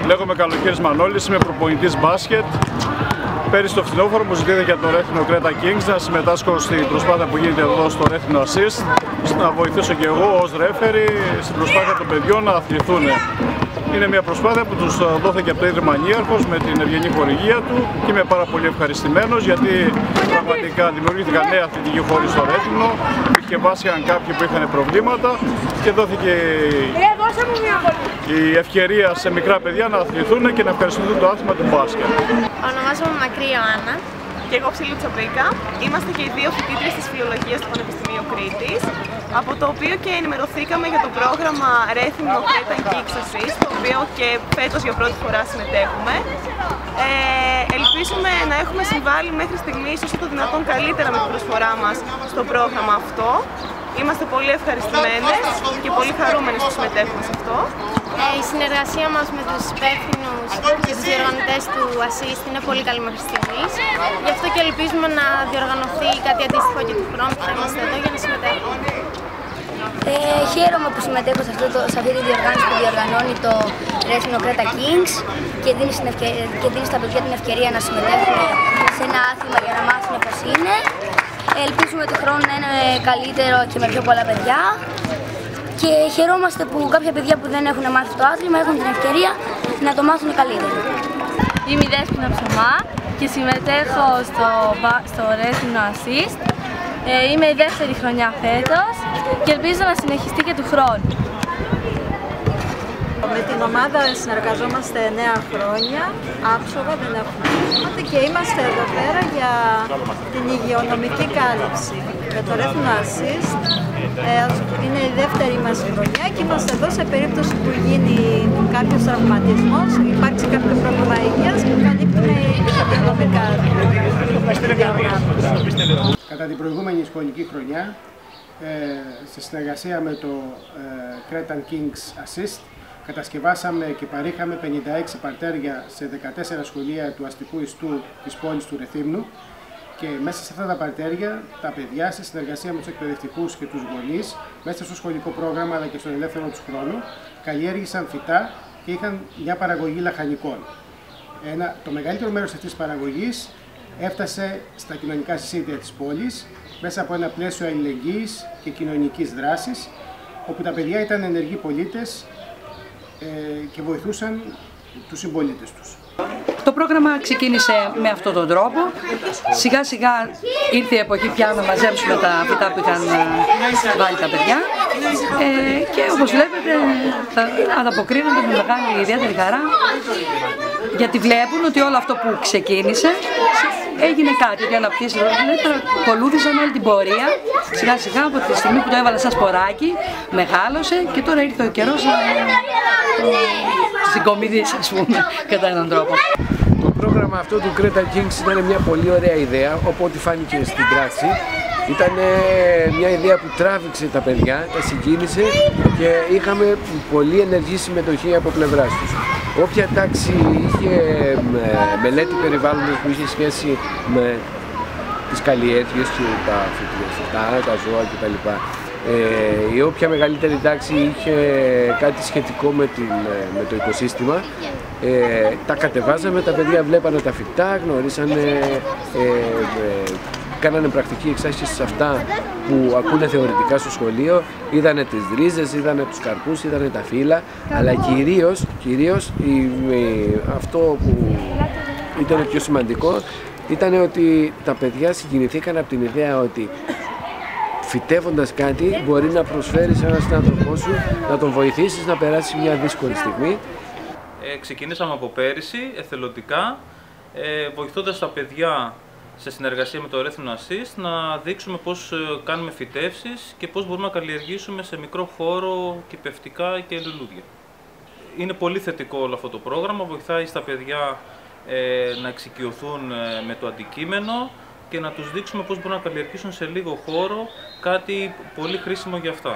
Λέγομαι Καλοκαίρης Μανώλης, είμαι προπονητής μπάσκετ. Πέρυσι το φθινόπωρο μου ζητήθηκε για το Ρέθινο Κρέτα Kings να συμμετάσχω στην προσπάθεια που γίνεται εδώ στο Ρέθινο Assist, να βοηθήσω και εγώ ως ρέφερι στην προσπάθεια των παιδιών να αθληθούν. Είναι μια προσπάθεια που τους δόθηκε από το Ίδρυμα Νίαρχος με την ευγενή χορηγία του και είμαι πάρα πολύ ευχαριστημένος, γιατί πραγματικά δημιουργήθηκαν νέα αθλητικοί χώροι στο Ρέθινο, επισκευάστηκαν κάποιοι που είχαν προβλήματα και δόθηκε η ευκαιρία σε μικρά παιδιά να αθληθούν και να ευχαριστηθούν το άθλημα του μπάσκετ. Ονομάζομαι Μακρύ Ιωάννα. Και εγώ Ψήλου Τσαμπρίκα. Είμαστε και οι δύο φοιτήτριες της Φιλολογίας του Πανεπιστημίου Κρήτης, από το οποίο και ενημερωθήκαμε για το πρόγραμμα Ρέθινο Κρέτα Kings Assist, το οποίο και φέτος για πρώτη φορά συμμετέχουμε. Ελπίζουμε να έχουμε συμβάλει μέχρι στιγμής όσο το δυνατόν καλύτερα με την προσφορά μας στο πρόγραμμα αυτό. Είμαστε πολύ ευχαριστημένες και πολύ χαρούμενες που συμμετέχουμε σε αυτό. Η συνεργασία μας με τους υπεύθυνους και τους διοργανωτές του Assist είναι πολύ καλή μέχρι στιγμής. Γι' αυτό και ελπίζουμε να διοργανωθεί κάτι αντίστοιχο και του χρόνου που θα είμαστε εδώ για να συμμετέχουμε. Χαίρομαι που συμμετέχω σε αυτή τη διοργάνωση που διοργανώνει το Ρέθινο Κρέτα Kings και δίνει στα παιδιά την ευκαιρία να συμμετέχουν σε ένα άθλημα για να μάθουν πώς είναι. Ελπίζουμε του χρόνου να είναι καλύτερο και με πιο πολλά παιδιά. Και χαιρόμαστε που κάποια παιδιά που δεν έχουν μάθει το άθλημα έχουν την ευκαιρία να το μάθουν καλύτερα. Είμαι η Δέσποινα Ψωμά και συμμετέχω στο Ρέθινο Assist. Είμαι η δεύτερη χρονιά φέτος και ελπίζω να συνεχιστεί και του χρόνου. Με την ομάδα συνεργαζόμαστε 9 χρόνια, άψογα δεν έχουμε τίποτα και είμαστε εδώ πέρα για την υγειονομική κάλυψη. Με το Ρέθινο Assist είναι η δεύτερη μας χρονιά και είμαστε εδώ σε περίπτωση που γίνει κάποιος τραυματισμός, υπάρξει κάποιο πρόβλημα υγείας που καλύπτουμε υγειονομικά. Κατά την προηγούμενη σχολική χρονιά, σε συνεργασία με το Cretan Kings Assist, κατασκευάσαμε και παρήχαμε 56 παρτέρια σε 14 σχολεία του αστικού ιστού της πόλης του Ρεθύμνου και μέσα σε αυτά τα παρτέρια τα παιδιά σε συνεργασία με τους εκπαιδευτικούς και τους γονείς μέσα στο σχολικό πρόγραμμα αλλά και στον ελεύθερο τους χρόνο καλλιέργησαν φυτά και είχαν μια παραγωγή λαχανικών. Το μεγαλύτερο μέρος αυτής της παραγωγής έφτασε στα κοινωνικά συσίτια της πόλης μέσα από ένα πλαίσιο αλληλεγγύης και κοινωνικής δράσης όπου τα παιδιά ήταν ενεργοί πολίτες και βοηθούσαν τους συμπολίτες τους. Το πρόγραμμα ξεκίνησε με αυτόν τον τρόπο. Σιγά σιγά ήρθε η εποχή πια να μαζέψουμε τα φυτά που είχαν βάλει τα παιδιά και όπως βλέπετε ανταποκρίνονται με μεγάλη ιδιαίτερη χαρά γιατί βλέπουν ότι όλο αυτό που ξεκίνησε έγινε κάτι, ότι αναπτύσσεται, ακολούθησαν όλη την πορεία σιγά σιγά από τη στιγμή που το έβαλα σαν σποράκι, μεγάλωσε και τώρα ήρθε ο καιρός να συγκομιδήσει, ας πούμε, κατά έναν τρόπο. Το πρόγραμμα αυτό του Cretan Kings ήταν μια πολύ ωραία ιδέα, οπότε φάνηκε στην πράξη. Ήταν μια ιδέα που τράβηξε τα παιδιά, τα συγκίνησε και είχαμε πολύ ενεργή συμμετοχή από πλευράς τους. Όποια τάξη είχε μελέτη περιβάλλοντος που είχε σχέση με τις καλλιέργειες και τα φυτά, τα ζώα κτλ. Η όποια μεγαλύτερη τάξη είχε κάτι σχετικό με το οικοσύστημα, τα κατεβάζαμε, τα παιδιά βλέπανε τα φυτά, γνωρίσανε, κάνανε πρακτική εξάσκηση σε αυτά που ακούνε θεωρητικά στο σχολείο, είδανε τις ρίζες, είδανε τους καρπούς, είδανε τα φύλλα, αλλά κυρίως αυτό που ήταν πιο σημαντικό ήταν ότι τα παιδιά συγκινηθήκαν από την ιδέα ότι φυτεύοντας κάτι μπορεί να προσφέρεις έναν συνάνθρωπό σου, να τον βοηθήσεις να περάσει μια δύσκολη στιγμή. Ξεκινήσαμε από πέρυσι εθελοντικά, βοηθώντας τα παιδιά σε συνεργασία με το Ρέθινο Assist να δείξουμε πώς κάνουμε φυτεύσεις και πώς μπορούμε να καλλιεργήσουμε σε μικρό χώρο κηπευτικά και λουλούδια. Είναι πολύ θετικό όλο αυτό το πρόγραμμα, βοηθάει στα παιδιά να εξοικειωθούν με το αντικείμενο και να τους δείξουμε πώς μπορούν να καλλιεργήσουν σε λίγο χώρο κάτι πολύ χρήσιμο για αυτά.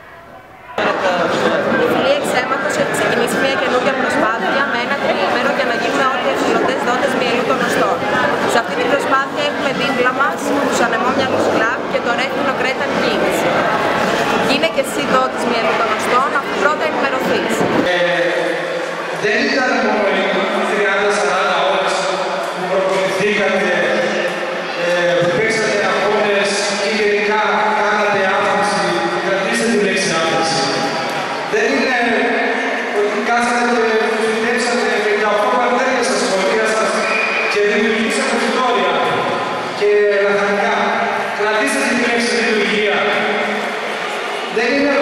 Η Φιλία Εξαίματος έχει ξεκινήσει μια καινούργια προσπάθεια με ένα τριγμένο για να γίνουμε όλοι οι εθελοντές δότες μυελιού των οστών. Σε αυτή την προσπάθεια έχουμε δίπλα μας τους Ανεμόμυαλους Κλαμπ και το Ρέθινο Cretan Kings. Γίνε και εσύ δότης μυελιού των οστών, αφού πρώτα ενημερωθείς. Δεν ήταν Δεν είναι